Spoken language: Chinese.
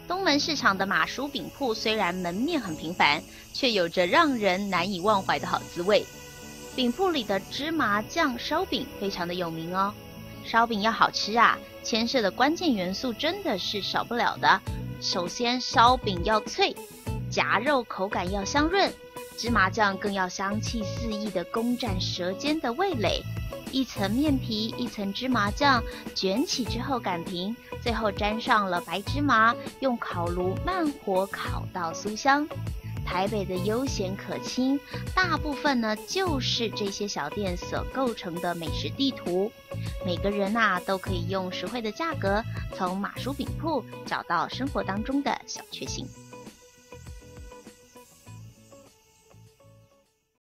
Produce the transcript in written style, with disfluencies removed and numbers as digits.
东门市场的马叔饼铺虽然门面很平凡，却有着让人难以忘怀的好滋味。饼铺里的芝麻酱烧饼非常的有名哦。烧饼要好吃啊，牵涉的关键元素真的是少不了的。首先，烧饼要脆，夹肉口感要香润，芝麻酱更要香气四溢的攻占舌尖的味蕾。一层面皮，一层芝麻酱，卷起之后擀平，最后沾上了白芝麻，用烤炉慢火烤到酥香。台北的悠闲可亲，大部分呢就是这些小店所构成的美食地图。每个人都可以用实惠的价格，从马叔饼铺找到生活当中的小确幸。